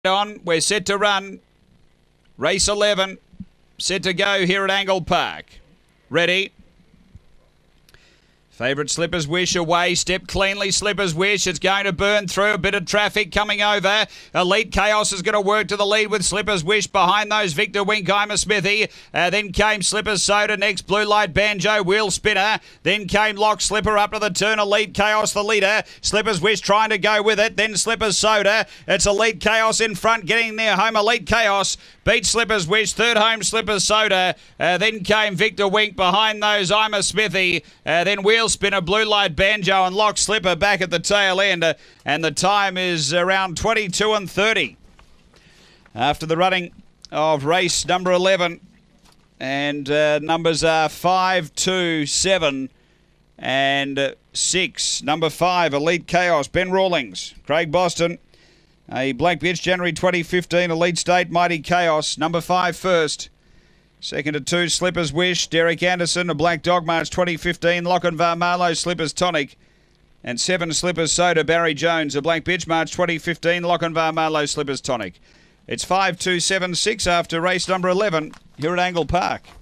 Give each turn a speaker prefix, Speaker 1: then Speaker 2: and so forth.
Speaker 1: On, we're set to run. Race 11, set to go here at Angle Park. Ready. Favourite Slipper's Wish away. Step cleanly, Slipper's Wish. It's going to burn through a bit of traffic coming over. Elite Chaos is going to work to the lead with Slipper's Wish. Behind those, Victor Wink, Ima Smithy. Then came Slipper's Soda. Next, Blue Light Banjo, Wheel Spinner. Then came Lock Slipper up to the turn. Elite Chaos, the leader. Slipper's Wish trying to go with it. Then Slipper's Soda. It's Elite Chaos in front, getting there home. Elite Chaos beat Slipper's Wish. Third home, Slipper's Soda. Then came Victor Wink. Behind those, Ima Smithy. Then Wheel Spinner, Blue Light Banjo and Lock Slipper back at the tail end. And the time is around 22:30. After the running of race number 11. And numbers are 5, 2, 7 and 6. Number 5, Elite Chaos, Ben Rawlings. Craig Boston. A Black Bitch, January 2015, Elite State, Mighty Chaos. Number 5 first. Second to 2, Slipper's Wish, Derek Anderson. A Black Dog, March 2015, Lochinvar Marlow, Slipper's Tonic. And 7, Slipper's Soda, Barry Jones. A Black Bitch, March 2015, Lochinvar Marlow, Slipper's Tonic. It's 5, 2, 7, 6 after race number 11 here at Angle Park.